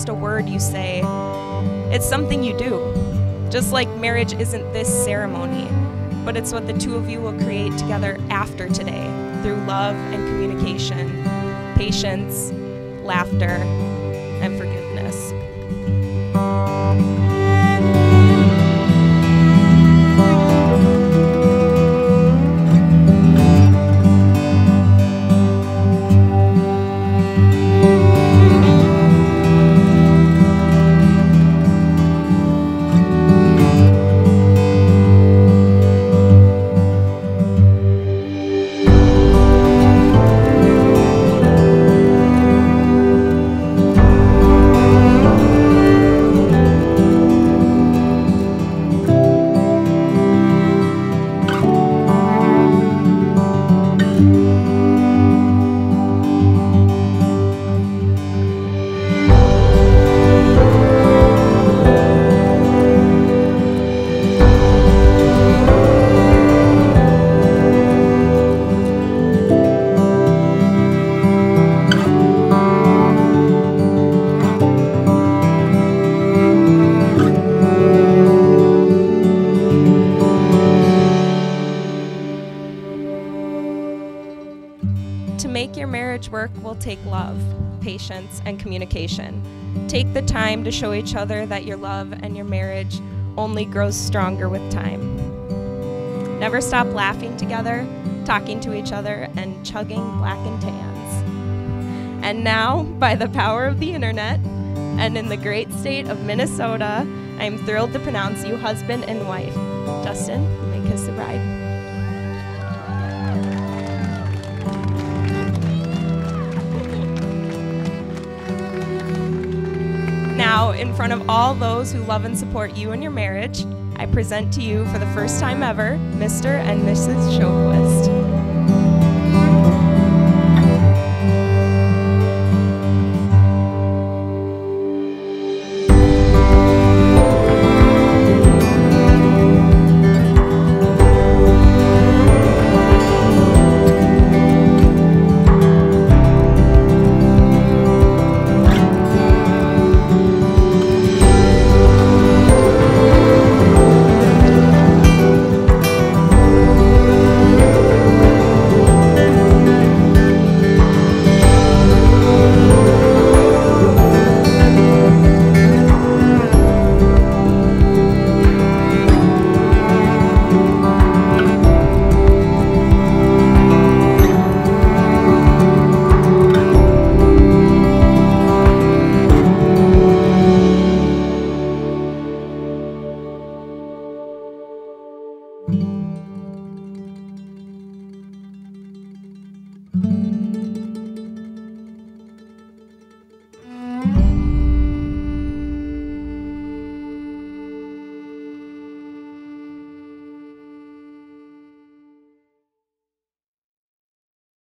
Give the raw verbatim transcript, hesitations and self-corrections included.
just a word you say. It's something you do. Just like marriage isn't this ceremony, but it's what the two of you will create together after today through love and communication, patience, laughter, and forgiveness. To make your marriage work will take love, patience, and communication. Take the time to show each other that your love and your marriage only grows stronger with time. Never stop laughing together, talking to each other, and chugging black and tans. And now, by the power of the internet, and in the great state of Minnesota, I am thrilled to pronounce you husband and wife. Justin, you may kiss the bride. Now, in front of all those who love and support you in your marriage, I present to you for the first time ever, Mister and Missus Sjoquist.